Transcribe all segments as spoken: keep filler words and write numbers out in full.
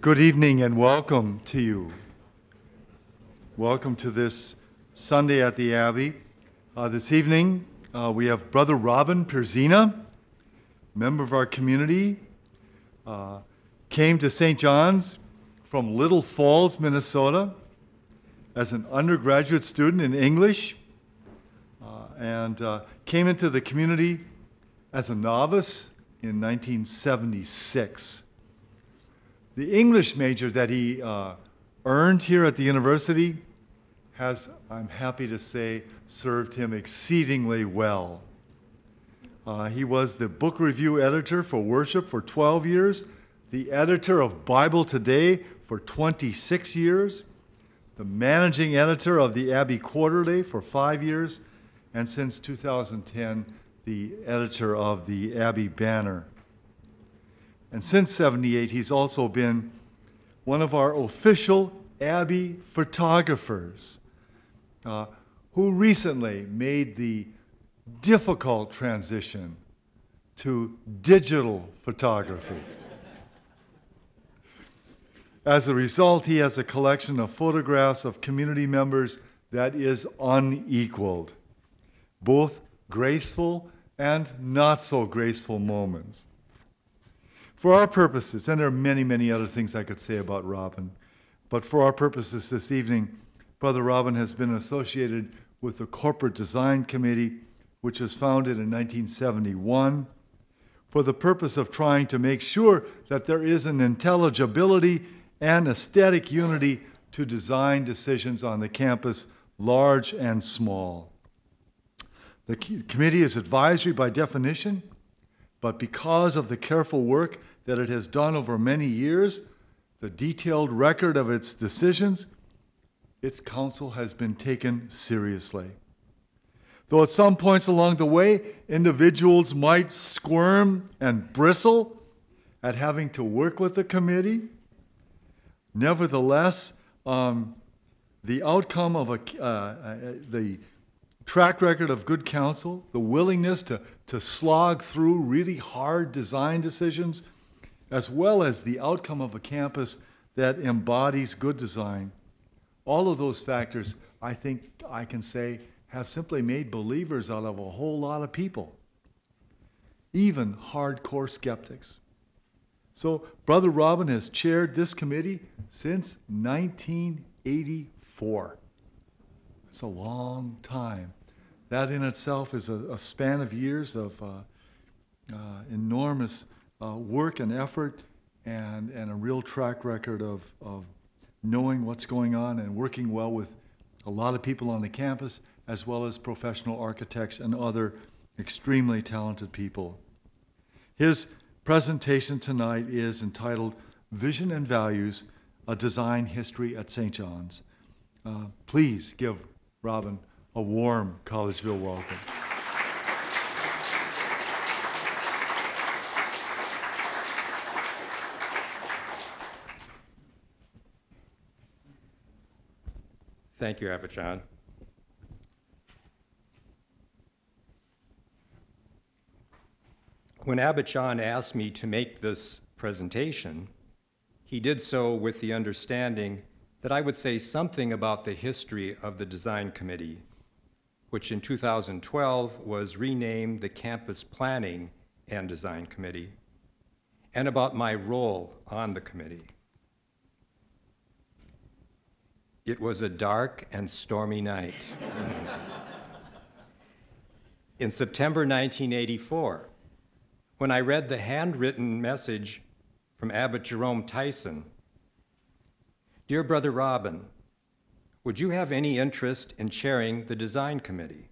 Good evening and welcome to you. Welcome to this Sunday at the Abbey. Uh, this evening uh, we have Brother Robin Pierzina, member of our community, uh, came to Saint John's from Little Falls, Minnesota, as an undergraduate student in English, uh, and uh, came into the community as a novice in nineteen seventy-six. The English major that he uh, earned here at the university has, I'm happy to say, served him exceedingly well. Uh, he was the book review editor for Worship for twelve years, the editor of Bible Today for twenty-six years, the managing editor of the Abbey Quarterly for five years, and since two thousand ten, the editor of the Abbey Banner. And since seventy-eight, he's also been one of our official Abbey photographers uh, who recently made the difficult transition to digital photography. As a result, he has a collection of photographs of community members that is unequaled, both graceful and not so graceful moments. For our purposes, and there are many, many other things I could say about Robin, but for our purposes this evening, Brother Robin has been associated with the Corporate Design Committee, which was founded in nineteen seventy-one, for the purpose of trying to make sure that there is an intelligibility and aesthetic unity to design decisions on the campus, large and small. The committee is advisory by definition, but because of the careful work that it has done over many years, the detailed record of its decisions, its counsel has been taken seriously. Though at some points along the way, individuals might squirm and bristle at having to work with the committee, nevertheless, um, the outcome of a, uh, uh, the track record of good counsel, the willingness to, to slog through really hard design decisions, as well as the outcome of a campus that embodies good design, all of those factors, I think I can say, have simply made believers out of a whole lot of people, even hardcore skeptics. So Brother Robin has chaired this committee since nineteen eighty-four. It's a long time. That in itself is a, a span of years of uh, uh, enormous uh, work and effort and, and a real track record of, of knowing what's going on and working well with a lot of people on the campus, as well as professional architects and other extremely talented people. His presentation tonight is entitled Vision and Values, a Design History at Saint John's. Uh, please give Robin a warm Collegeville welcome. Thank you, Abbey John. When Abbey John asked me to make this presentation, he did so with the understanding that I would say something about the history of the Design Committee, which in two thousand twelve was renamed the Campus Planning and Design Committee, and about my role on the committee. It was a dark and stormy night. In September nineteen eighty-four, when I read the handwritten message from Abbot Jerome Tyson, "Dear Brother Robin, would you have any interest in chairing the Design Committee?"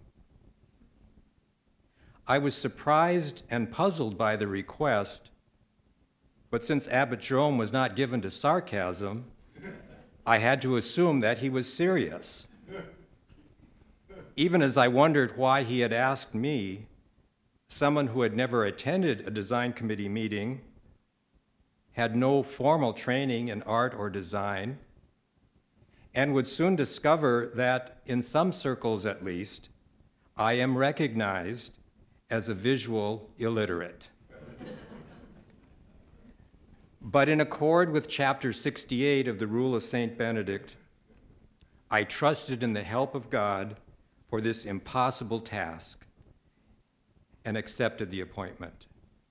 I was surprised and puzzled by the request, but since Abbot Jerome was not given to sarcasm, I had to assume that he was serious. Even as I wondered why he had asked me, someone who had never attended a Design Committee meeting, had no formal training in art or design, and would soon discover that, in some circles at least, I am recognized as a visual illiterate. But in accord with chapter sixty-eight of the Rule of Saint Benedict, I trusted in the help of God for this impossible task and accepted the appointment.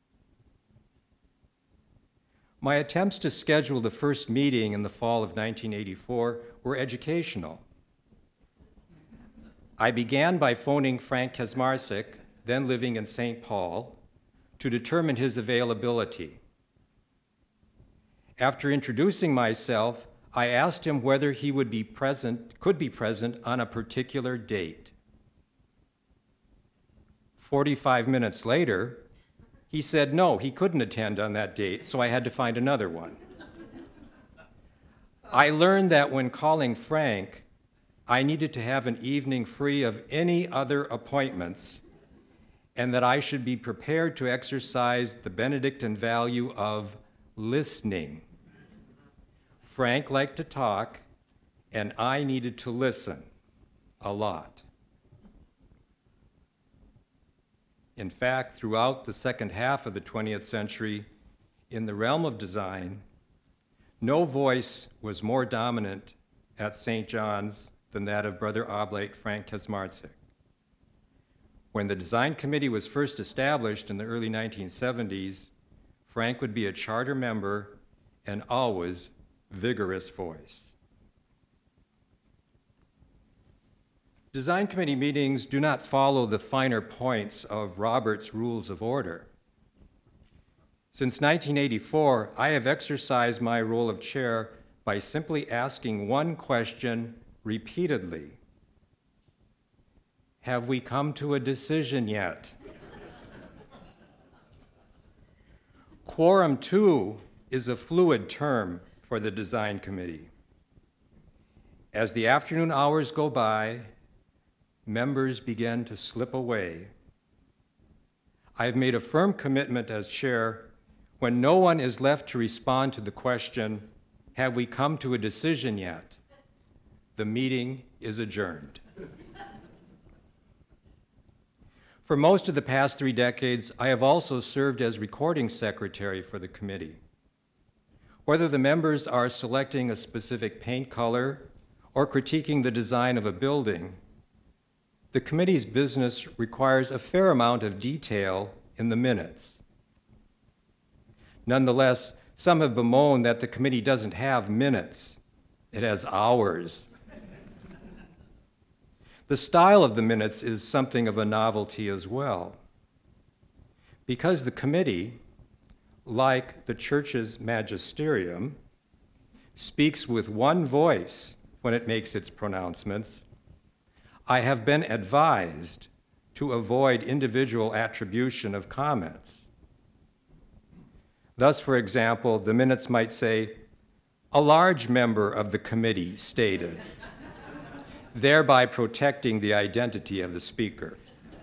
My attempts to schedule the first meeting in the fall of nineteen eighty-four were educational. I began by phoning Frank Kaczmarczyk, then living in Saint Paul, to determine his availability. After introducing myself, I asked him whether he would be present, could be present on a particular date. forty-five minutes later, he said no, he couldn't attend on that date, so I had to find another one. I learned that when calling Frank, I needed to have an evening free of any other appointments, and that I should be prepared to exercise the Benedictine value of listening. Frank liked to talk, and I needed to listen a lot. In fact, throughout the second half of the twentieth century, in the realm of design, no voice was more dominant at Saint John's than that of Brother Oblate Frank Kaczmarczyk. When the design committee was first established in the early nineteen seventies, Frank would be a charter member and always vigorous voice. Design committee meetings do not follow the finer points of Robert's Rules of Order. Since nineteen eighty-four, I have exercised my role of chair by simply asking one question repeatedly. Have we come to a decision yet? Quorum, too, is a fluid term for the design committee. As the afternoon hours go by, members begin to slip away. I have made a firm commitment as chair, when no one is left to respond to the question, have we come to a decision yet? The meeting is adjourned. For most of the past three decades, I have also served as recording secretary for the committee. Whether the members are selecting a specific paint color or critiquing the design of a building, the committee's business requires a fair amount of detail in the minutes. Nonetheless, some have bemoaned that the committee doesn't have minutes, it has hours. The style of the minutes is something of a novelty as well. Because the committee, like the church's magisterium, speaks with one voice when it makes its pronouncements, I have been advised to avoid individual attribution of comments. Thus, for example, the minutes might say, a large member of the committee stated, thereby protecting the identity of the speaker.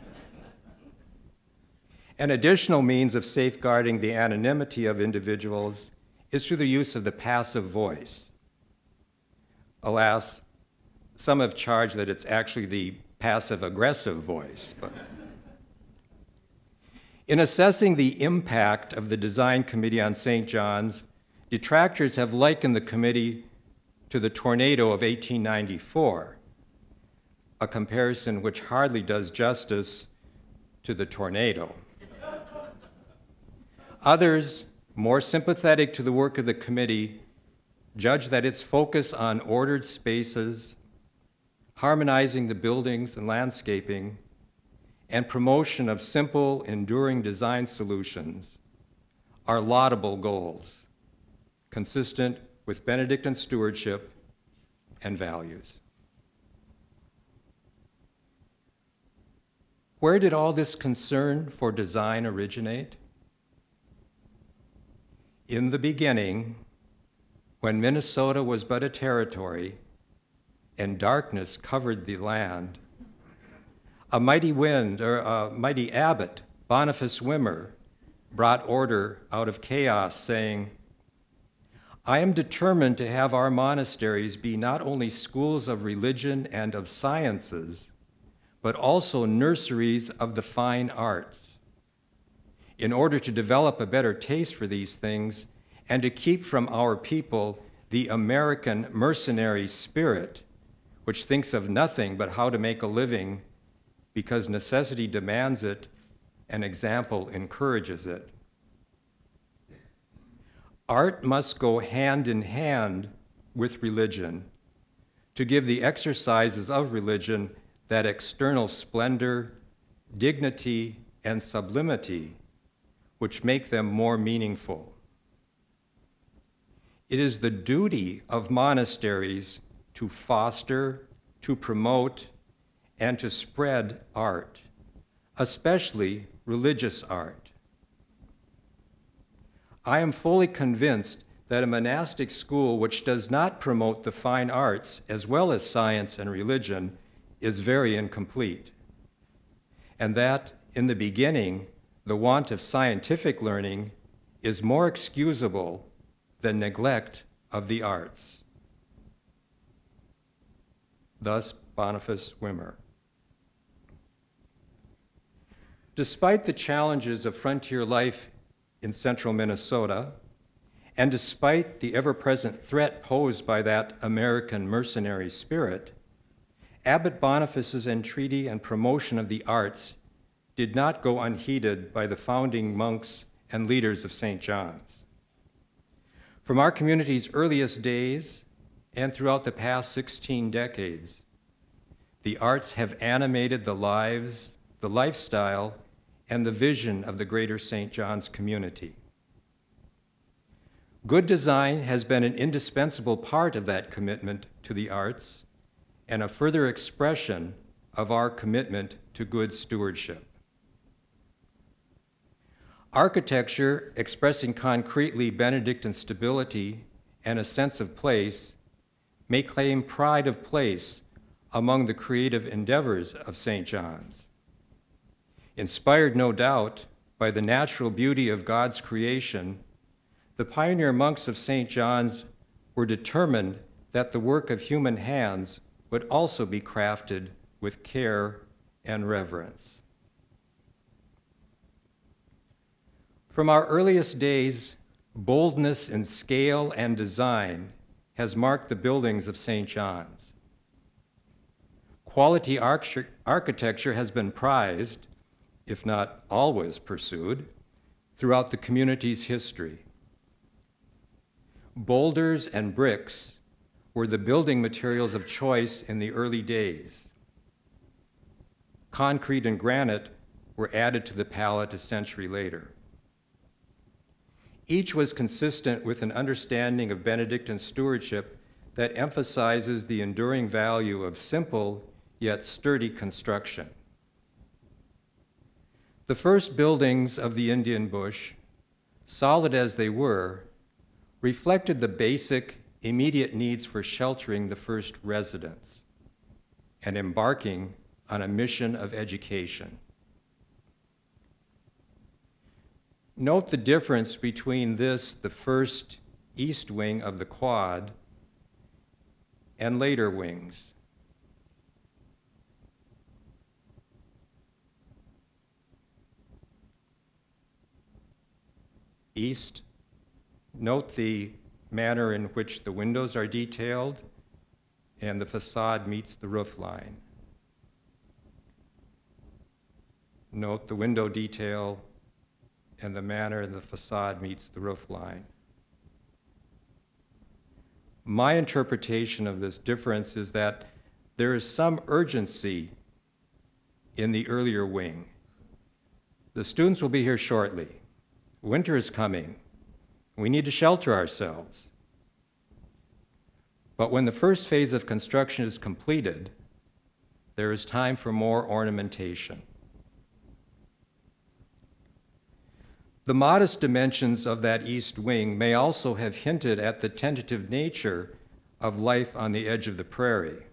An additional means of safeguarding the anonymity of individuals is through the use of the passive voice. Alas, some have charged that it's actually the passive-aggressive voice. But in assessing the impact of the design committee on Saint John's, detractors have likened the committee to the tornado of eighteen ninety-four, a comparison which hardly does justice to the tornado. Others, more sympathetic to the work of the committee, judge that its focus on ordered spaces, harmonizing the buildings and landscaping, and promotion of simple, enduring design solutions are laudable goals, consistent with Benedictine stewardship and values. Where did all this concern for design originate? In the beginning, when Minnesota was but a territory and darkness covered the land, a mighty wind, or a mighty abbot, Boniface Wimmer, brought order out of chaos, saying, I am determined to have our monasteries be not only schools of religion and of sciences, but also nurseries of the fine arts. In order to develop a better taste for these things and to keep from our people the American mercenary spirit, which thinks of nothing but how to make a living because necessity demands it and example encourages it. Art must go hand in hand with religion to give the exercises of religion that external splendor, dignity, and sublimity which make them more meaningful. It is the duty of monasteries to foster, to promote, and to spread art, especially religious art. I am fully convinced that a monastic school which does not promote the fine arts as well as science and religion is very incomplete, and that in the beginning, the want of scientific learning is more excusable than neglect of the arts. Thus, Boniface Wimmer. Despite the challenges of frontier life in central Minnesota, and despite the ever-present threat posed by that American mercenary spirit, Abbot Boniface's entreaty and promotion of the arts did not go unheeded by the founding monks and leaders of Saint John's. From our community's earliest days and throughout the past sixteen decades, the arts have animated the lives, the lifestyle, and the vision of the greater Saint John's community. Good design has been an indispensable part of that commitment to the arts and a further expression of our commitment to good stewardship. Architecture, expressing concretely Benedictine stability and a sense of place, may claim pride of place among the creative endeavors of Saint John's. Inspired, no doubt, by the natural beauty of God's creation, the pioneer monks of Saint John's were determined that the work of human hands would also be crafted with care and reverence. From our earliest days, boldness in scale and design has marked the buildings of Saint John's. Quality arch- architecture has been prized, if not always pursued, throughout the community's history. Boulders and bricks were the building materials of choice in the early days. Concrete and granite were added to the palette a century later. Each was consistent with an understanding of Benedictine stewardship that emphasizes the enduring value of simple yet sturdy construction. The first buildings of the Indian Bush, solid as they were, reflected the basic, immediate needs for sheltering the first residents and embarking on a mission of education. Note the difference between this, the first east wing of the quad, and later wings. East, note the manner in which the windows are detailed and the facade meets the roof line. Note the window detail and the manner the facade meets the roof line. My interpretation of this difference is that there is some urgency in the earlier wing. The students will be here shortly. Winter is coming. We need to shelter ourselves. But when the first phase of construction is completed, there is time for more ornamentation. The modest dimensions of that east wing may also have hinted at the tentative nature of life on the edge of the prairie.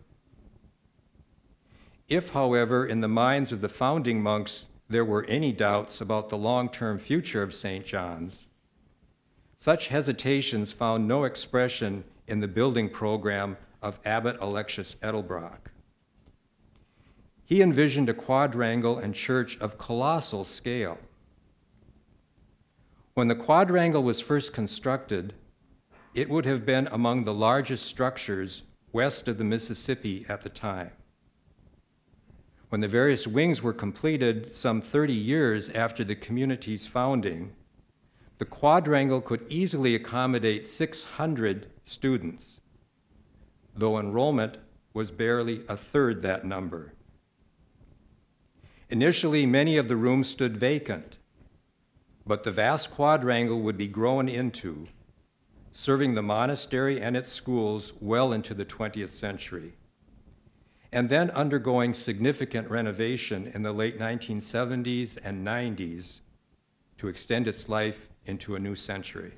If, however, in the minds of the founding monks there were any doubts about the long-term future of Saint John's, such hesitations found no expression in the building program of Abbot Alexius Edelbrock. He envisioned a quadrangle and church of colossal scale. When the quadrangle was first constructed, it would have been among the largest structures west of the Mississippi at the time. When the various wings were completed some thirty years after the community's founding, the quadrangle could easily accommodate six hundred students, though enrollment was barely a third that number. Initially, many of the rooms stood vacant, but the vast quadrangle would be grown into, serving the monastery and its schools well into the twentieth century, and then undergoing significant renovation in the late nineteen seventies and nineties to extend its life into a new century.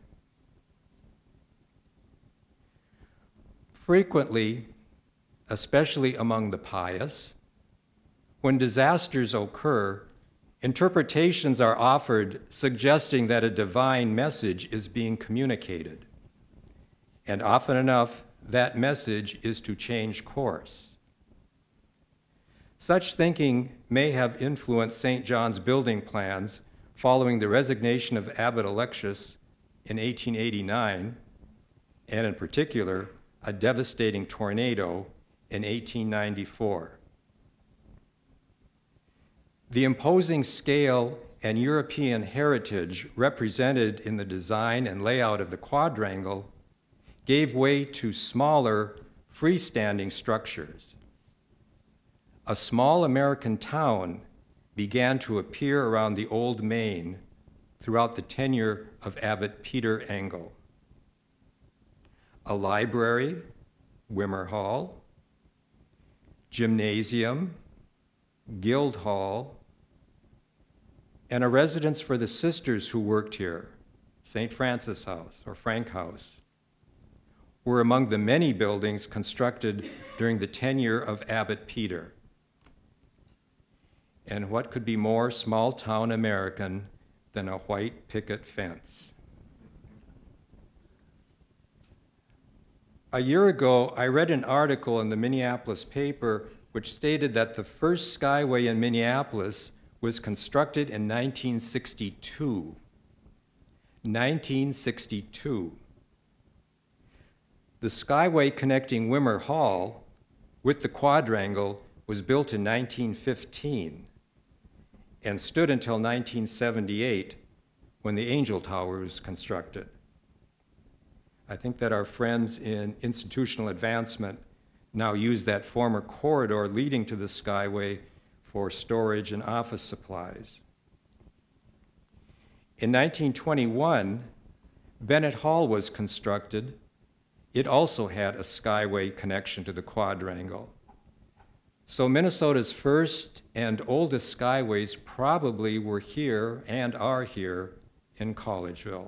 Frequently, especially among the pious, when disasters occur, interpretations are offered suggesting that a divine message is being communicated. And often enough, that message is to change course. Such thinking may have influenced Saint John's building plans following the resignation of Abbot Alexius in eighteen eighty-nine, and in particular, a devastating tornado in eighteen ninety-four. The imposing scale and European heritage represented in the design and layout of the quadrangle gave way to smaller, freestanding structures. A small American town began to appear around the Old Main throughout the tenure of Abbot Peter Engel. A library, Wimmer Hall, gymnasium, guild hall, and a residence for the sisters who worked here, Saint Francis House or Frank House, were among the many buildings constructed during the tenure of Abbot Peter. And what could be more small-town American than a white picket fence? A year ago, I read an article in the Minneapolis paper which stated that the first skyway in Minneapolis was constructed in nineteen sixty-two. nineteen sixty-two. The skyway connecting Wimmer Hall with the quadrangle was built in nineteen fifteen and stood until nineteen seventy-eight when the Angel Tower was constructed. I think that our friends in institutional advancement now use that former corridor leading to the skyway for storage and office supplies. In nineteen twenty-one, Bennett Hall was constructed. It also had a skyway connection to the quadrangle. So Minnesota's first and oldest skyways probably were here and are here in Collegeville.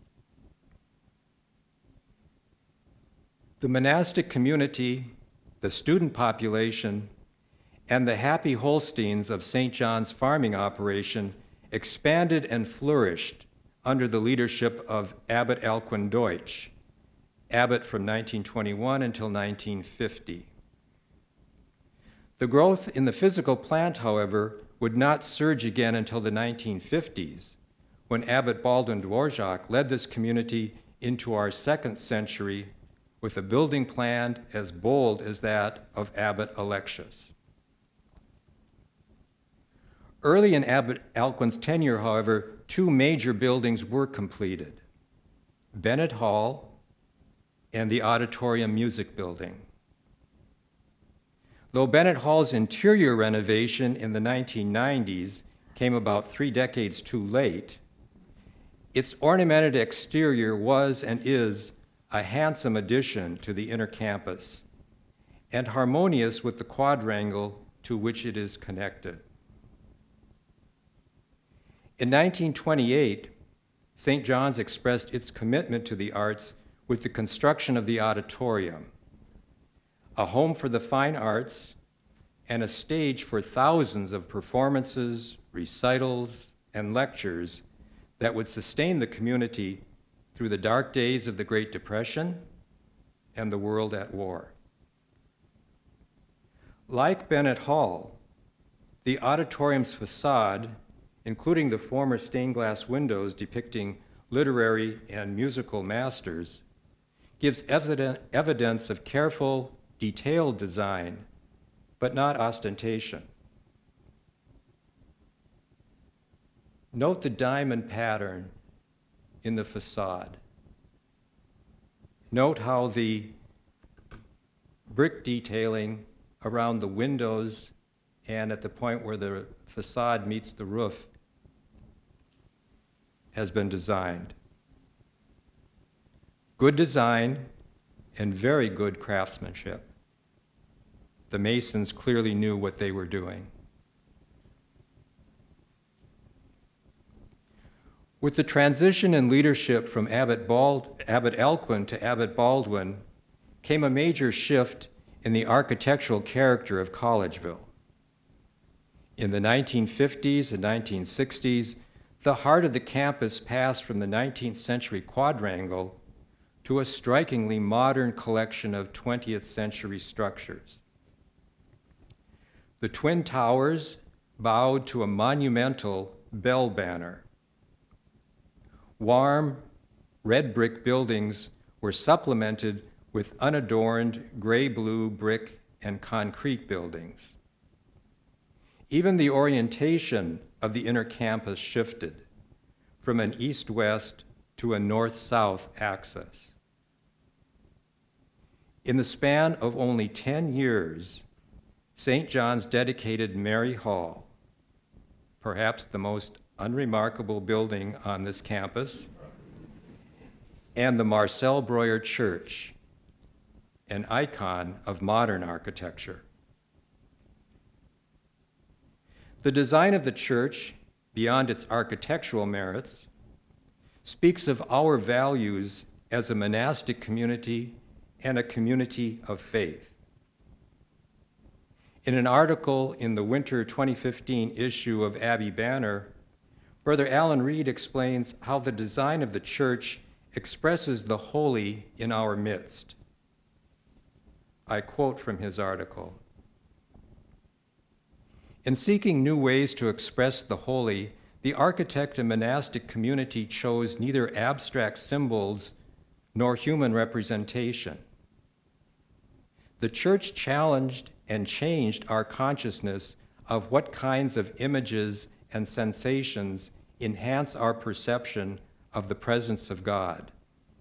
The monastic community, the student population, and the happy Holsteins of Saint John's farming operation expanded and flourished under the leadership of Abbot Alcuin Deutsch, abbot from nineteen twenty-one until nineteen fifty. The growth in the physical plant, however, would not surge again until the nineteen fifties, when Abbot Baldwin Dvorak led this community into our second century with a building plan as bold as that of Abbot Alexius. Early in Abbot Alcuin's tenure, however, two major buildings were completed: Bennett Hall and the Auditorium Music Building. Though Bennett Hall's interior renovation in the nineteen nineties came about three decades too late, its ornamented exterior was and is a handsome addition to the inner campus and harmonious with the quadrangle to which it is connected. In nineteen twenty-eight, Saint John's expressed its commitment to the arts with the construction of the auditorium, a home for the fine arts and a stage for thousands of performances, recitals, and lectures that would sustain the community through the dark days of the Great Depression and the world at war. Like Bennett Hall, the auditorium's facade, including the former stained glass windows depicting literary, and musical masters, gives evident, evidence of careful, detailed design, but not ostentation. Note the diamond pattern in the facade. Note how the brick detailing around the windows and at the point where the facade meets the roof has been designed. Good design and very good craftsmanship. The masons clearly knew what they were doing. With the transition in leadership from Abbot, Bald, Abbot Elquin to Abbot Baldwin came a major shift in the architectural character of Collegeville. In the nineteen fifties and nineteen sixties, the heart of the campus passed from the nineteenth century quadrangle to a strikingly modern collection of twentieth century structures. The Twin Towers bowed to a monumental bell banner. Warm, red brick buildings were supplemented with unadorned gray-blue brick and concrete buildings. Even the orientation of the inner campus shifted from an east-west to a north-south axis. In the span of only ten years, Saint John's dedicated Mary Hall, perhaps the most unremarkable building on this campus, and the Marcel Breuer Church, an icon of modern architecture. The design of the church, beyond its architectural merits, speaks of our values as a monastic community and a community of faith. In an article in the winter twenty fifteen issue of Abbey Banner, Brother Alan Reed explains how the design of the church expresses the holy in our midst. I quote from his article. In seeking new ways to express the holy, the architect and monastic community chose neither abstract symbols nor human representation. The church challenged and changed our consciousness of what kinds of images and sensations enhance our perception of the presence of God.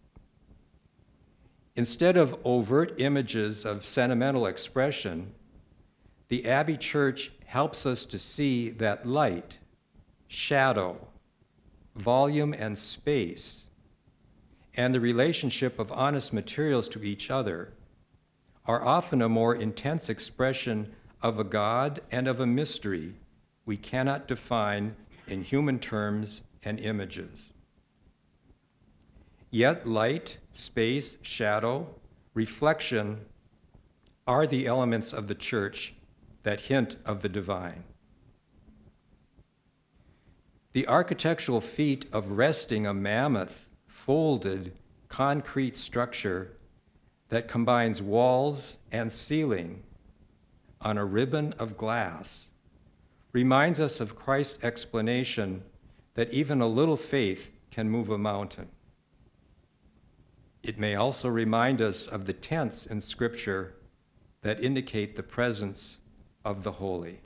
Instead of overt images of sentimental expression, the Abbey Church helps us to see that light, shadow, volume, and space, and the relationship of honest materials to each other are often a more intense expression of a God and of a mystery we cannot define in human terms and images. Yet light, space, shadow, reflection are the elements of the church that hint of the divine. The architectural feat of resting a mammoth, folded, concrete structure that combines walls and ceiling on a ribbon of glass reminds us of Christ's explanation that even a little faith can move a mountain. It may also remind us of the tents in Scripture that indicate the presence of the holy.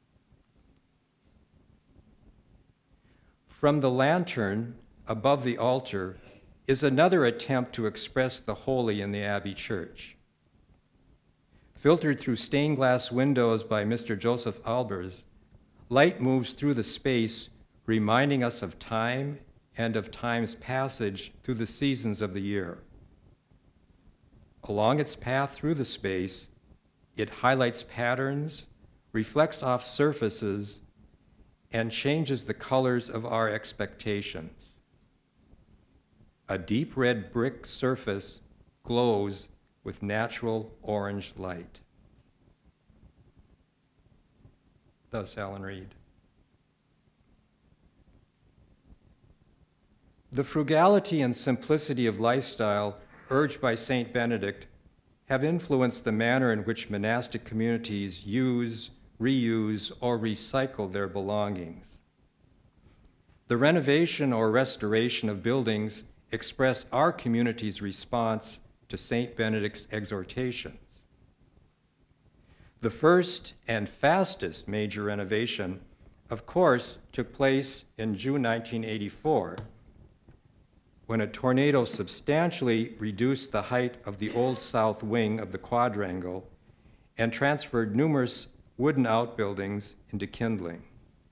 From the lantern above the altar is another attempt to express the holy in the Abbey Church. Filtered through stained glass windows by Mister Joseph Albers, light moves through the space, reminding us of time and of time's passage through the seasons of the year. Along its path through the space, it highlights patterns, reflects off surfaces, and changes the colors of our expectations. A deep red brick surface glows with natural orange light. Thus, Alan Reed. The frugality and simplicity of lifestyle urged by Saint Benedict have influenced the manner in which monastic communities use, reuse, or recycle their belongings. The renovation or restoration of buildings express our community's response to Saint Benedict's exhortations. The first and fastest major renovation, of course, took place in June nineteen eighty-four, when a tornado substantially reduced the height of the old south wing of the quadrangle and transferred numerous wooden outbuildings into kindling.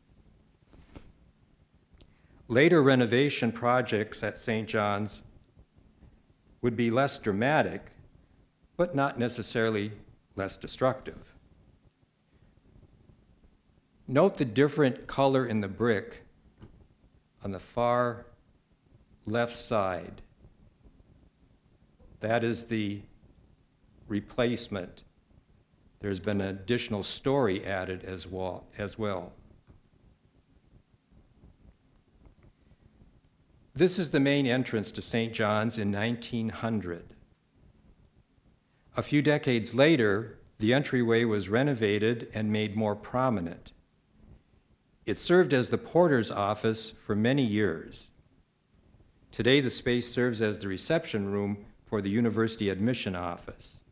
Later renovation projects at Saint John's would be less dramatic, but not necessarily less destructive. Note the different color in the brick on the far left side. That is the replacement. There's been an additional story added as well. As well. This is the main entrance to Saint John's in nineteen hundred. A few decades later, the entryway was renovated and made more prominent. It served as the porter's office for many years. Today, the space serves as the reception room for the university admission office.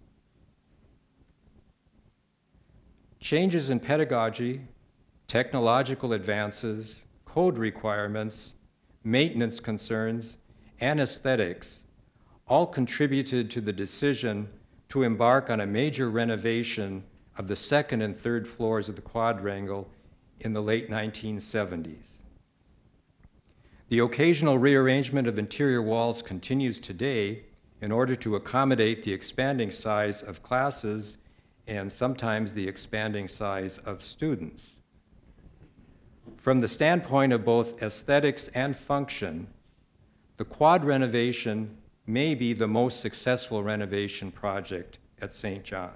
Changes in pedagogy, technological advances, code requirements, maintenance concerns, and aesthetics all contributed to the decision to embark on a major renovation of the second and third floors of the quadrangle in the late nineteen seventies. The occasional rearrangement of interior walls continues today in order to accommodate the expanding size of classes and sometimes the expanding size of students. From the standpoint of both aesthetics and function, the quad renovation may be the most successful renovation project at Saint John's.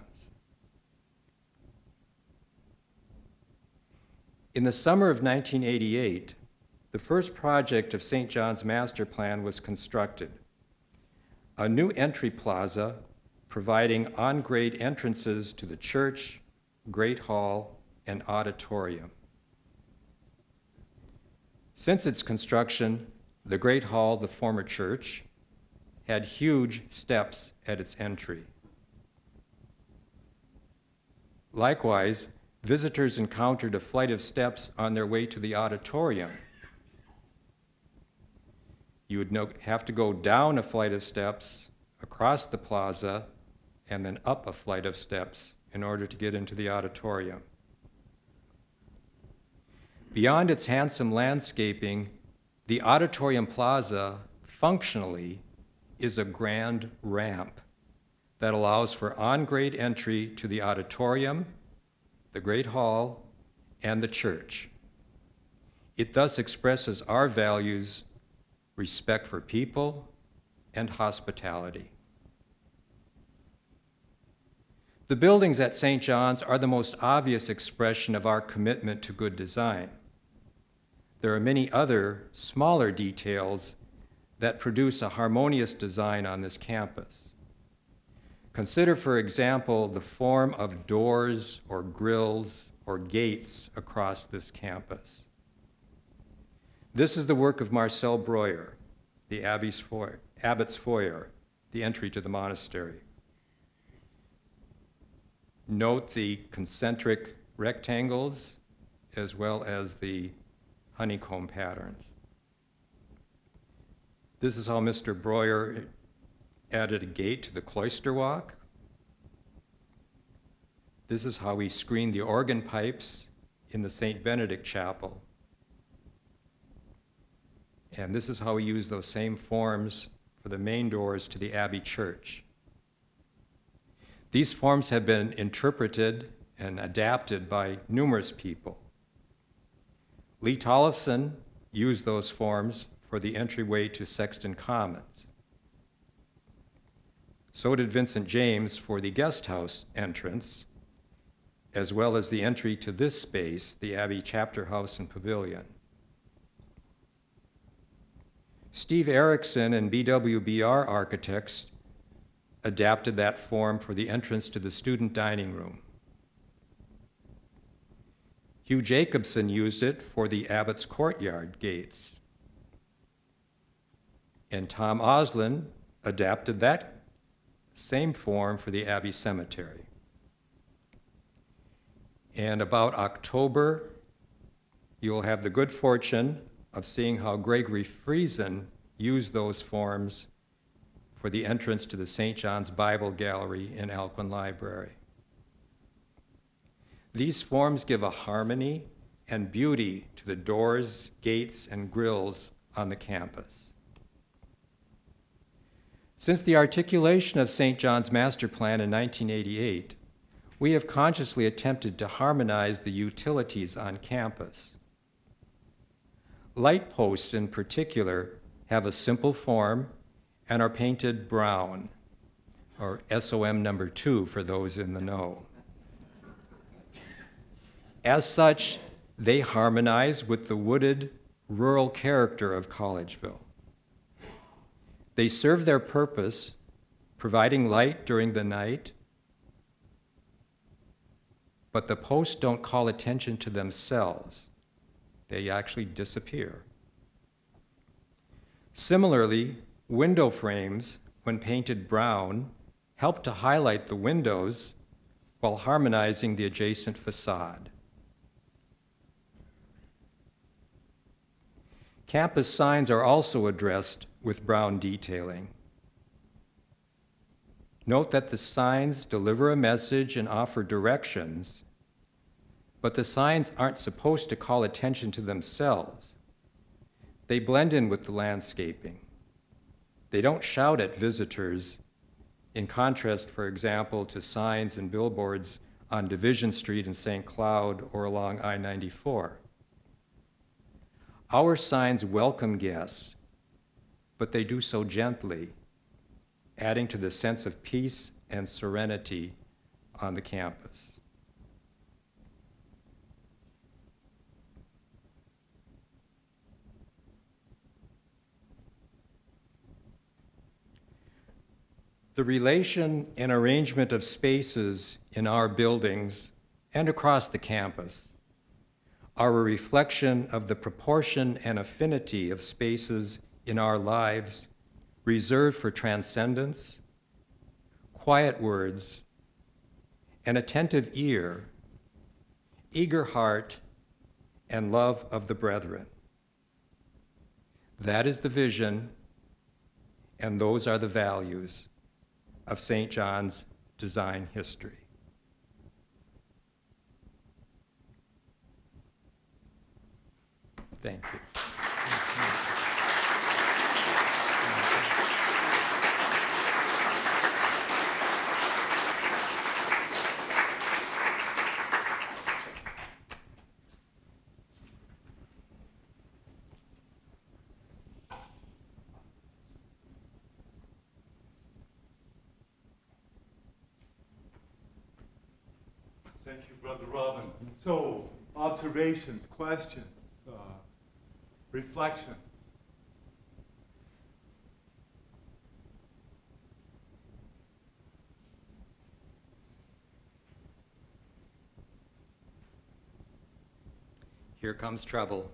In the summer of nineteen eighty-eight, the first project of Saint John's master plan was constructed, a new entry plaza providing on-grade entrances to the church, Great Hall, and auditorium. Since its construction, the Great Hall, the former church, had huge steps at its entry. Likewise, visitors encountered a flight of steps on their way to the auditorium. You would no- have to go down a flight of steps, across the plaza, and then up a flight of steps in order to get into the auditorium. Beyond its handsome landscaping, the auditorium plaza functionally is a grand ramp that allows for on-grade entry to the auditorium, the Great Hall, and the church. It thus expresses our values, respect for people, and hospitality. The buildings at Saint John's are the most obvious expression of our commitment to good design. There are many other smaller details that produce a harmonious design on this campus. Consider, for example, the form of doors or grills or gates across this campus. This is the work of Marcel Breuer, the Abbey's foyer, Abbot's foyer, the entry to the monastery. Note the concentric rectangles as well as the honeycomb patterns. This is how Mister Breuer added a gate to the cloister walk. This is how he screened the organ pipes in the Saint Benedict chapel. And this is how he used those same forms for the main doors to the Abbey Church. These forms have been interpreted and adapted by numerous people. Lee Tollefson used those forms for the entryway to Sexton Commons. So did Vincent James for the Guesthouse entrance, as well as the entry to this space, the Abbey Chapter House and Pavilion. Steve Erickson and B W B R architects adapted that form for the entrance to the student dining room. Hugh Jacobson used it for the Abbott's Courtyard gates. And Tom Oslin adapted that same form for the Abbey Cemetery. And about October, you'll have the good fortune of seeing how Gregory Friesen used those forms for the entrance to the Saint John's Bible Gallery in Alcuin Library. These forms give a harmony and beauty to the doors, gates, and grills on the campus. Since the articulation of Saint John's Master Plan in nineteen eighty-eight, we have consciously attempted to harmonize the utilities on campus. Light posts in particular have a simple form and are painted brown, or S O M number two for those in the know. As such, they harmonize with the wooded, rural character of Collegeville. They serve their purpose, providing light during the night, but the posts don't call attention to themselves. They actually disappear. Similarly, window frames, when painted brown, help to highlight the windows while harmonizing the adjacent facade. Campus signs are also addressed with brown detailing. Note that the signs deliver a message and offer directions, but the signs aren't supposed to call attention to themselves. They blend in with the landscaping. They don't shout at visitors, in contrast, for example, to signs and billboards on Division Street in Saint Cloud or along I ninety-four. Our signs welcome guests, but they do so gently, adding to the sense of peace and serenity on the campus. The relation and arrangement of spaces in our buildings and across the campus are a reflection of the proportion and affinity of spaces in our lives reserved for transcendence, quiet words, an attentive ear, eager heart, and love of the brethren. That is the vision, and those are the values of Saint John's design history. Thank you. Thank you, Brother Robin. So, observations, questions, uh, reflections. Here comes trouble.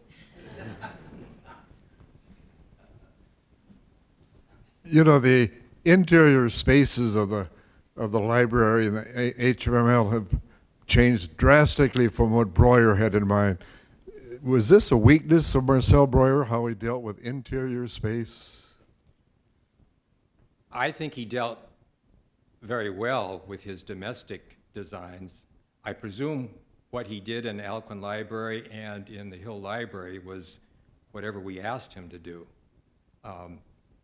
You know, the interior spaces of the of the library and the H M L have changed drastically from what Breuer had in mind. Was this a weakness of Marcel Breuer, how he dealt with interior space? I think he dealt very well with his domestic designs. I presume what he did in Alcuin Library and in the Hill Library was whatever we asked him to do. Um,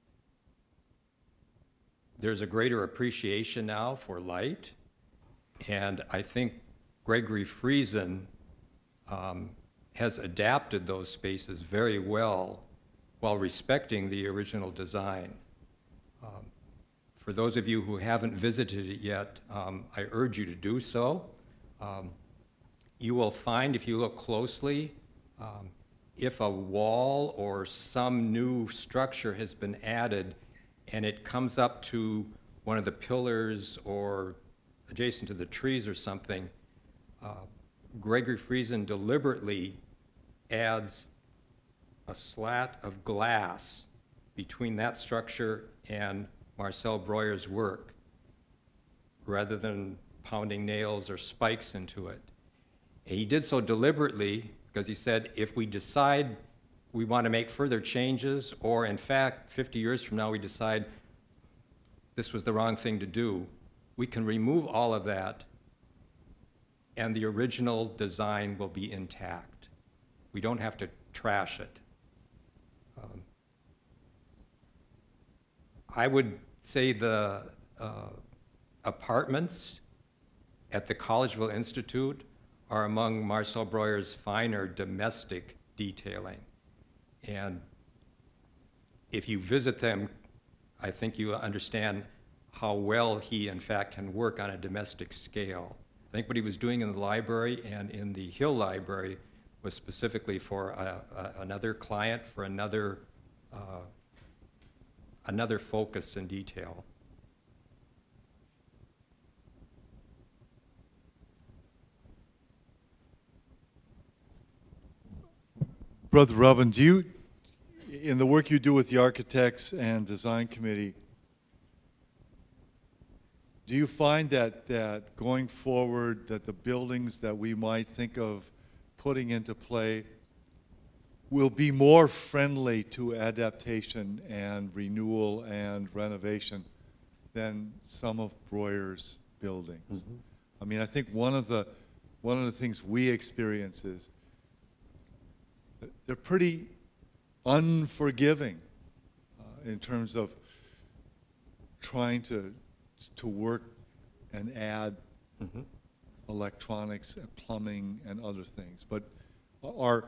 there's a greater appreciation now for light, and I think Gregory Friesen um, has adapted those spaces very well while respecting the original design. Um, for those of you who haven't visited it yet, um, I urge you to do so. Um, you will find, if you look closely, um, if a wall or some new structure has been added and it comes up to one of the pillars or adjacent to the trees or something, uh, Gregory Friesen deliberately adds a slat of glass between that structure and Marcel Breuer's work, rather than pounding nails or spikes into it. And he did so deliberately because he said, if we decide we want to make further changes, or in fact, fifty years from now, we decide this was the wrong thing to do, we can remove all of that and the original design will be intact. We don't have to trash it. Um, I would say the uh, apartments at the Collegeville Institute are among Marcel Breuer's finer domestic detailing. And if you visit them, I think you understand how well he, in fact, can work on a domestic scale. I think what he was doing in the library and in the Hill Library was specifically for a, a, another client, for another, uh, another focus and detail. Brother Robin, do you, in the work you do with the architects and design committee, do you find that, that going forward, that the buildings that we might think of putting into play will be more friendly to adaptation and renewal and renovation than some of Breuer's buildings? Mm-hmm. I mean, I think one of the, one of the things we experience is that they're pretty unforgiving uh, in terms of trying to to work and add mm-hmm. electronics and plumbing and other things. But are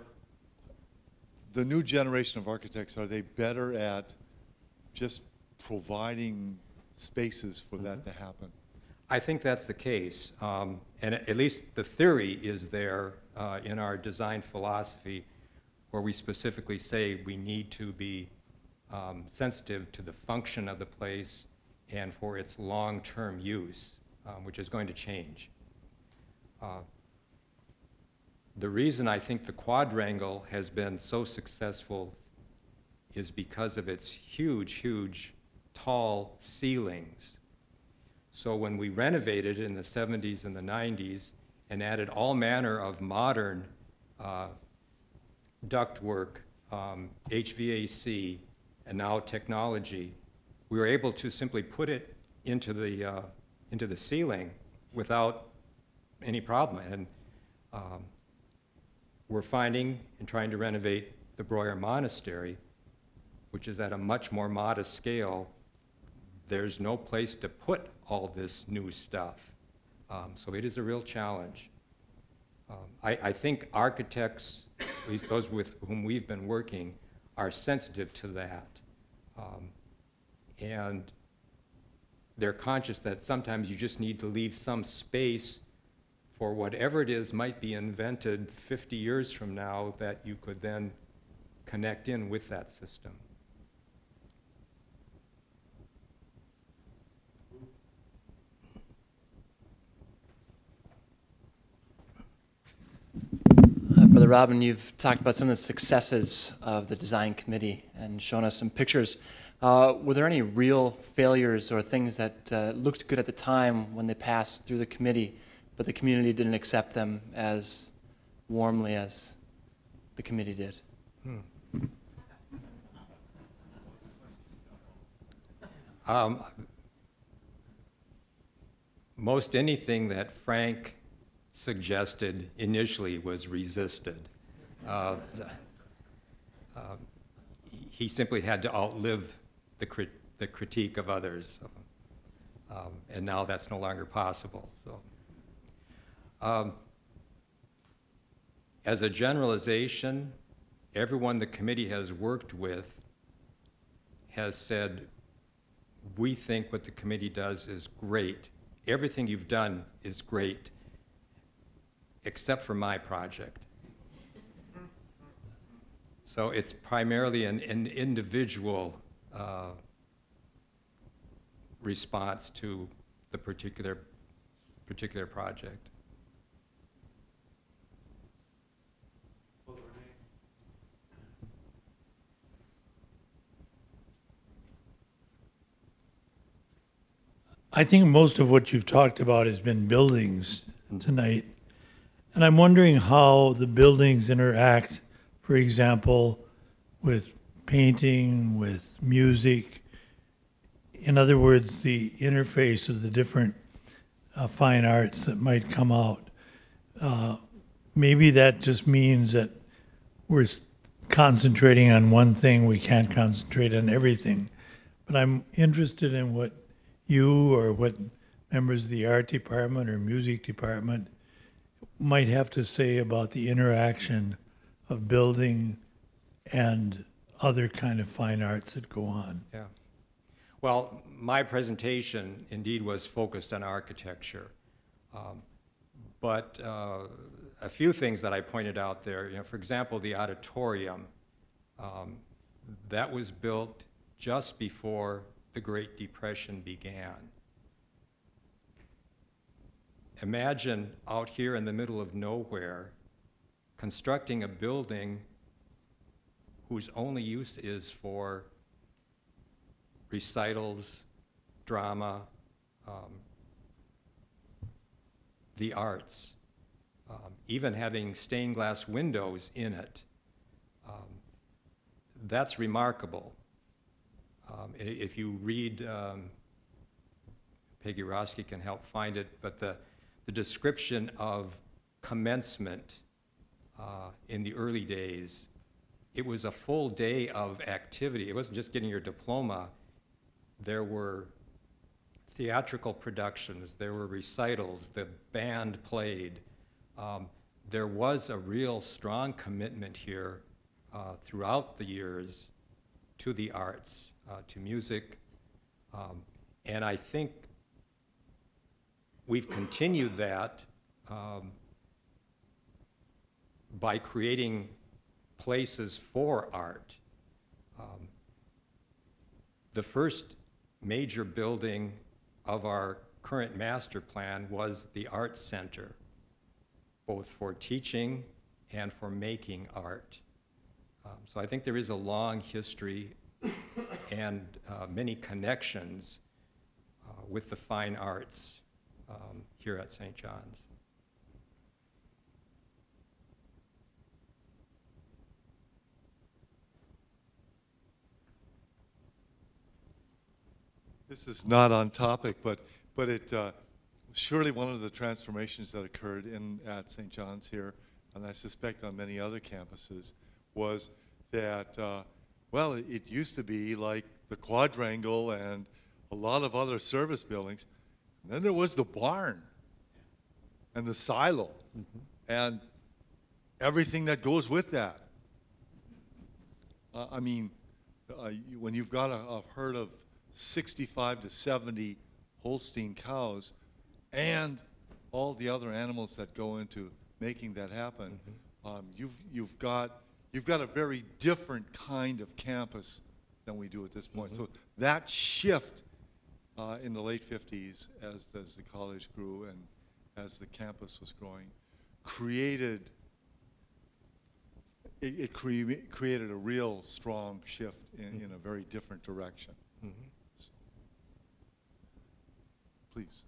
the new generation of architects, are they better at just providing spaces for mm-hmm. that to happen? I think that's the case. Um, and at least the theory is there uh, in our design philosophy, where we specifically say we need to be um, sensitive to the function of the place and for its long-term use, um, which is going to change. Uh, the reason I think the quadrangle has been so successful is because of its huge, huge, tall ceilings. So when we renovated in the seventies and the nineties and added all manner of modern uh, ductwork, um, H V A C, and now technology, we were able to simply put it into the, uh, into the ceiling without any problem. And um, we're finding, in trying to renovate the Breuer Monastery, which is at a much more modest scale, there's no place to put all this new stuff. Um, so it is a real challenge. Um, I, I think architects, at least those with whom we've been working, are sensitive to that. Um, and they're conscious that sometimes you just need to leave some space for whatever it is might be invented fifty years from now that you could then connect in with that system. Uh, Brother Robin, you've talked about some of the successes of the design committee and shown us some pictures. Uh, were there any real failures or things that uh, looked good at the time when they passed through the committee, but the community didn't accept them as warmly as the committee did? Hmm. Um, most anything that Frank suggested initially was resisted. Uh, uh, he simply had to outlive the, crit the critique of others, um, and now that's no longer possible. So, um, as a generalization, everyone the committee has worked with has said, we think what the committee does is great. Everything you've done is great, except for my project. So it's primarily an, an individual uh, response to the particular, particular project. I think most of what you've talked about has been buildings tonight. And I'm wondering how the buildings interact, for example, with painting, with music. In other words, the interface of the different uh, fine arts that might come out. Uh, maybe that just means that we're concentrating on one thing, we can't concentrate on everything. But I'm interested in what you or what members of the art department or music department might have to say about the interaction of building and other kind of fine arts that go on. Yeah. Well, my presentation indeed was focused on architecture. Um, but uh, a few things that I pointed out there, you know, for example, the auditorium, um, that was built just before the Great Depression began. Imagine out here in the middle of nowhere, constructing a building whose only use is for recitals, drama, um, the arts, um, even having stained glass windows in it. Um, that's remarkable. Um, if you read, um, Peggy Roski can help find it, but the, the description of commencement uh, in the early days, it was a full day of activity. It wasn't just getting your diploma. There were theatrical productions, there were recitals, the band played. Um, there was a real strong commitment here uh, throughout the years to the arts, uh, to music, um, and I think we've continued that um, by creating places for art. Um, the first major building of our current master plan was the Art Center, both for teaching and for making art. Um, so I think there is a long history and uh, many connections uh, with the fine arts um, here at Saint John's. This is not on topic, but but it uh, surely one of the transformations that occurred in at Saint John's here, and I suspect on many other campuses, was that uh, well, it, it used to be like the quadrangle and a lot of other service buildings, and then there was the barn and the silo, mm-hmm. and everything that goes with that. Uh, I mean, uh, you, when you've got a, a herd of sixty-five to seventy Holstein cows and all the other animals that go into making that happen, mm-hmm. um, you've you've got you've got a very different kind of campus than we do at this point. Mm-hmm. So that shift uh, in the late fifties, as as the college grew and as the campus was growing, created it, it cre created a real strong shift in, mm-hmm. in a very different direction. Mm-hmm. Please.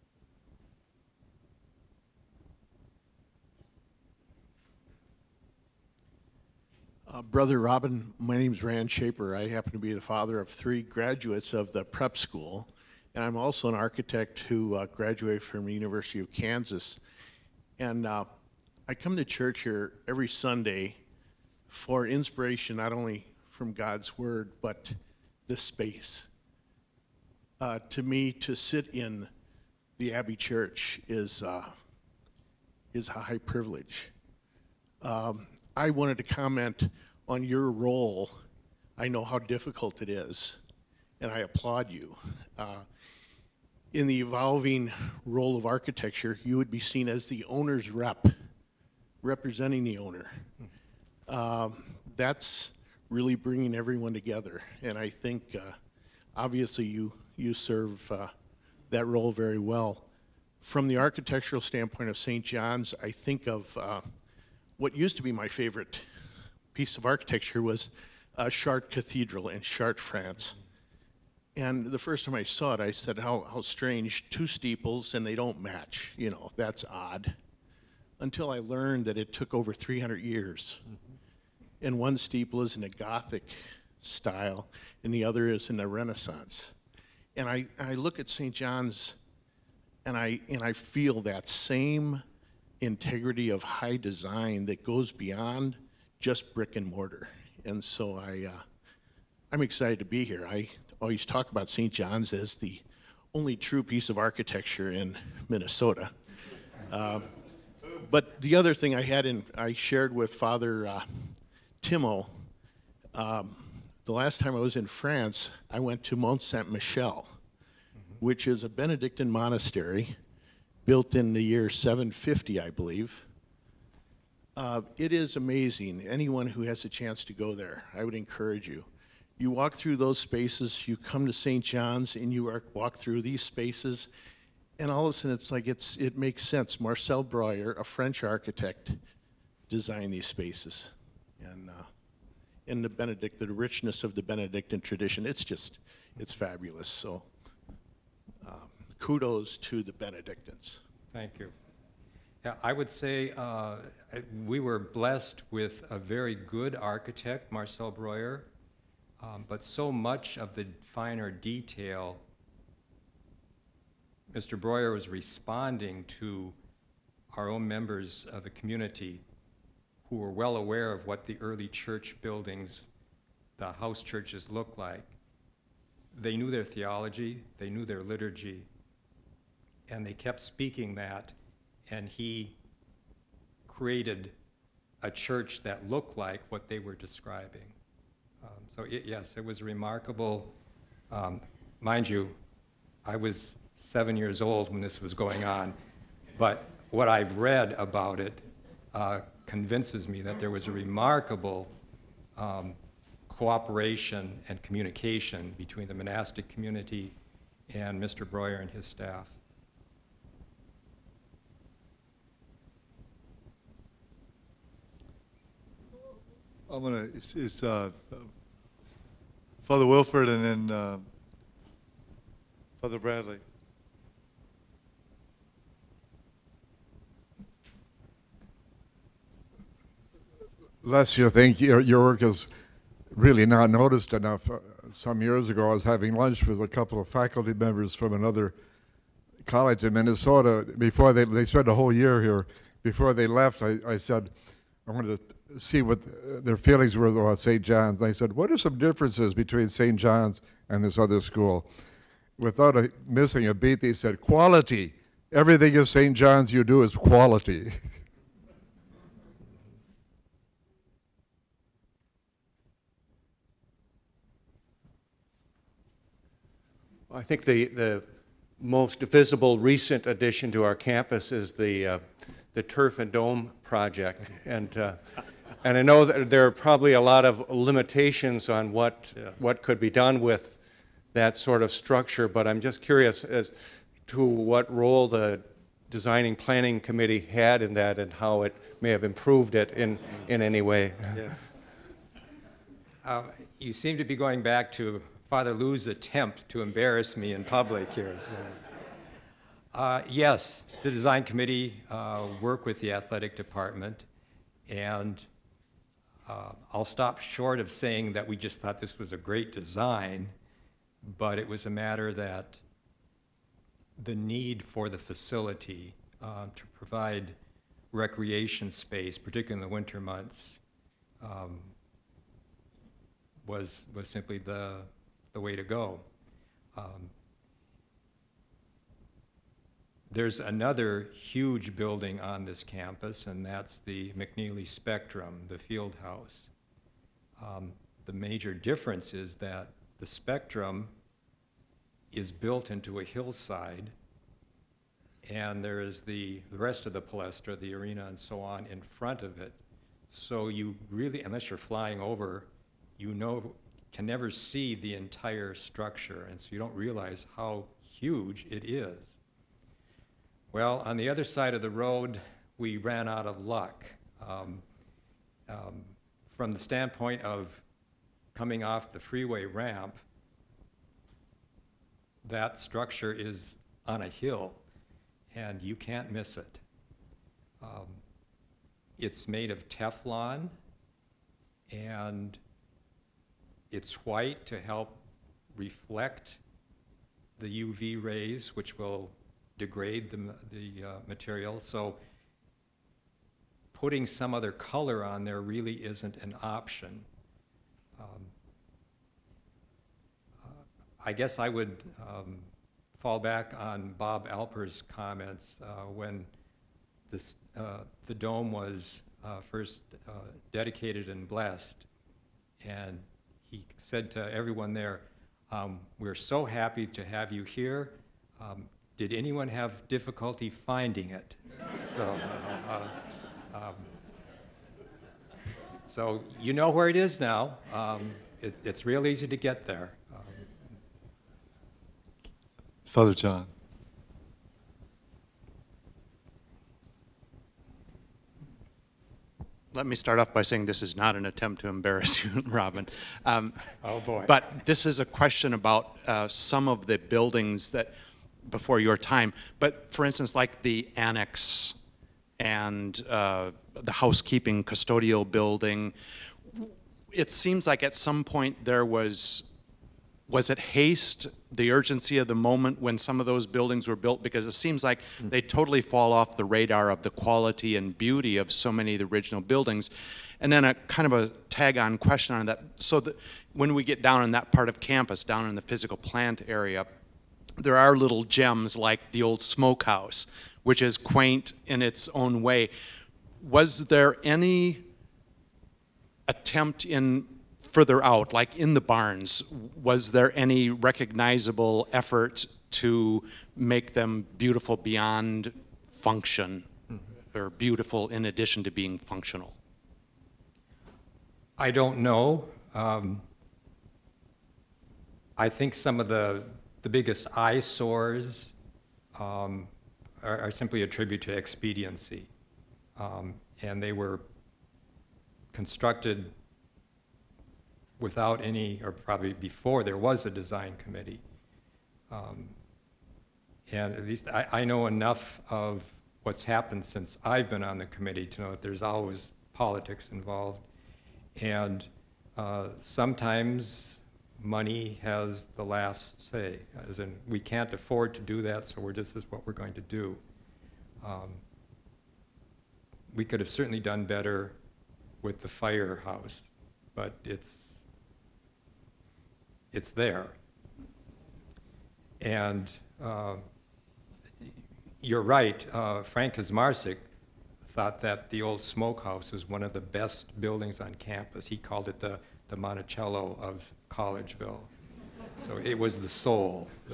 Uh, Brother Robin, my name's Rand Shaper. I happen to be the father of three graduates of the prep school, and I'm also an architect who uh, graduated from the University of Kansas. And uh, I come to church here every Sunday for inspiration, not only from God's Word, but this space. Uh, to me, to sit in the Abbey Church is uh, is a high privilege. Um, I wanted to comment on your role. I know how difficult it is, and I applaud you. Uh, in the evolving role of architecture, you would be seen as the owner's rep, representing the owner. Um, that's really bringing everyone together, and I think uh, obviously you you serve uh, that role very well. From the architectural standpoint of Saint John's, I think of uh, what used to be my favorite piece of architecture was uh, Chartres Cathedral in Chartres, France. And the first time I saw it, I said, how, how strange, two steeples and they don't match, you know, that's odd. Until I learned that it took over three hundred years. Mm-hmm. And one steeple is in a Gothic style, and the other is in the Renaissance. And I, I look at Saint John's, and I, and I feel that same integrity of high design that goes beyond just brick and mortar. And so I, uh, I'm excited to be here. I always talk about Saint John's as the only true piece of architecture in Minnesota. Uh, but the other thing I had in, I shared with Father uh, Timo, um, the last time I was in France, I went to Mont Saint-Michel, mm-hmm. which is a Benedictine monastery built in the year seven fifty, I believe. Uh, it is amazing. Anyone who has a chance to go there, I would encourage you. You walk through those spaces, you come to Saint John's, and you are, walk through these spaces, and all of a sudden it's like it's, it makes sense. Marcel Breuer, a French architect, designed these spaces. And uh, in the Benedict, the richness of the Benedictine tradition, it's just, it's fabulous. So um, kudos to the Benedictines. Thank you. Yeah, I would say uh, we were blessed with a very good architect, Marcel Breuer, um, but so much of the finer detail, Mister Breuer was responding to our own members of the community who were well aware of what the early church buildings, the house churches looked like. They knew their theology, they knew their liturgy, and they kept speaking that, and he created a church that looked like what they were describing. Um, so it, yes, it was remarkable. Um, mind you, I was seven years old when this was going on, but what I've read about it uh, convinces me that there was a remarkable um, cooperation and communication between the monastic community and Mister Breuer and his staff. I'm gonna, it's, it's uh, Father Wilford and then uh, Father Bradley. Lester, I think your, your work is really not noticed enough. Uh, some years ago, I was having lunch with a couple of faculty members from another college in Minnesota. Before they, they spent a whole year here. Before they left, I, I said, I wanted to see what their feelings were about Saint John's. And I said, what are some differences between Saint John's and this other school? Without a, missing a beat, they said, quality. Everything is Saint John's you do is quality. I think the, the most visible recent addition to our campus is the, uh, the Turf and Dome project. And, uh, and I know that there are probably a lot of limitations on what, yeah. what could be done with that sort of structure, but I'm just curious as to what role the Designing Planning Committee had in that and how it may have improved it in, in any way. Yeah. Uh, you seem to be going back to Father Lou's attempt to embarrass me in public here. So. Uh, yes, the design committee uh, worked with the athletic department, and uh, I'll stop short of saying that we just thought this was a great design, but it was a matter that the need for the facility uh, to provide recreation space, particularly in the winter months, um, was, was simply the the way to go. Um, there's another huge building on this campus, and that's the McNeely Spectrum, the field house. Um, the major difference is that the Spectrum is built into a hillside, and there is the, the rest of the palestra, the arena and so on, in front of it. So you really, unless you're flying over, you know, can never see the entire structure, and so you don't realize how huge it is. Well, on the other side of the road, we ran out of luck. Um, um, from the standpoint of coming off the freeway ramp, that structure is on a hill, and you can't miss it. Um, it's made of Teflon, and it's white to help reflect the U V rays, which will degrade the, the uh, material. So putting some other color on there really isn't an option. Um, uh, I guess I would um, fall back on Bob Alper's comments uh, when this, uh, the dome was uh, first uh, dedicated and blessed. And he said to everyone there, um, we're so happy to have you here. Um, did anyone have difficulty finding it? So, uh, uh, um, so you know where it is now. Um, it, it's real easy to get there. Um, Father John. Let me start off by saying this is not an attempt to embarrass you, Robin. Um, oh boy. But this is a question about uh, some of the buildings that, before your time, but for instance, like the annex and uh, the housekeeping custodial building, it seems like at some point there was, was it haste, the urgency of the moment when some of those buildings were built? Because it seems like they totally fall off the radar of the quality and beauty of so many of the original buildings. And then a kind of a tag-on question on that. So that when we get down in that part of campus, down in the physical plant area, there are little gems like the old smokehouse, which is quaint in its own way. Was there any attempt in further out, like in the barns, was there any recognizable effort to make them beautiful beyond function, mm-hmm. or beautiful in addition to being functional? I don't know. Um, I think some of the, the biggest eyesores um, are, are simply a tribute to expediency. Um, and they were constructed without any, or probably before there was a design committee. Um, and at least I, I know enough of what's happened since I've been on the committee to know that there's always politics involved. And uh, sometimes money has the last say, as in we can't afford to do that, so we're, this is what we're going to do. Um, we could have certainly done better with the firehouse, but it's it's there. And uh, you're right, uh, Frank Kazmarczyk thought that the old smokehouse was one of the best buildings on campus. He called it the, the Monticello of Collegeville. So it was the soul. The,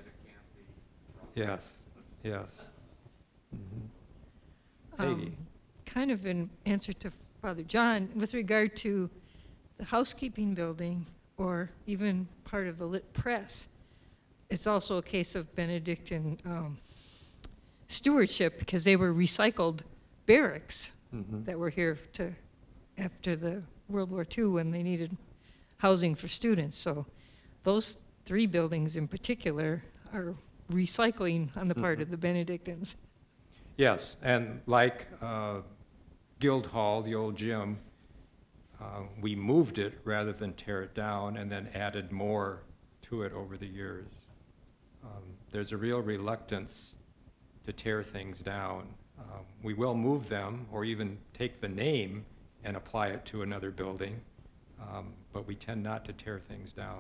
yes, yes. Mm-hmm. Um, Peggy. kind of in answer to Father John, with regard to the housekeeping building, or even part of the lit press, it's also a case of Benedictine um, stewardship, because they were recycled barracks mm-hmm. that were here to after the World War Two when they needed housing for students. So those three buildings in particular are recycling on the part mm-hmm. of the Benedictines. Yes, and like uh, Guildhall, the old gym, Uh, we moved it rather than tear it down, and then added more to it over the years. Um, there's a real reluctance to tear things down. Um, we will move them, or even take the name and apply it to another building, um, but we tend not to tear things down.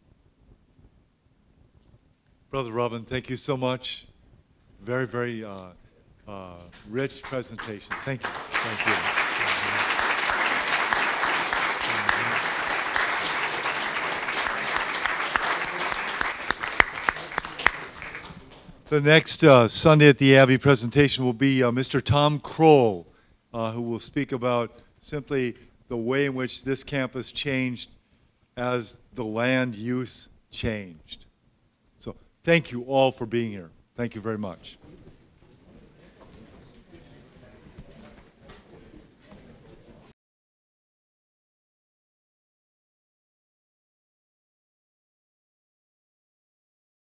Brother Robin, thank you so much. Very, very uh, uh, rich presentation. Thank you. Thank you. The next uh, Sunday at the Abbey presentation will be uh, Mister Tom Kroll, uh, who will speak about simply the way in which this campus changed as the land use changed. So thank you all for being here. Thank you very much.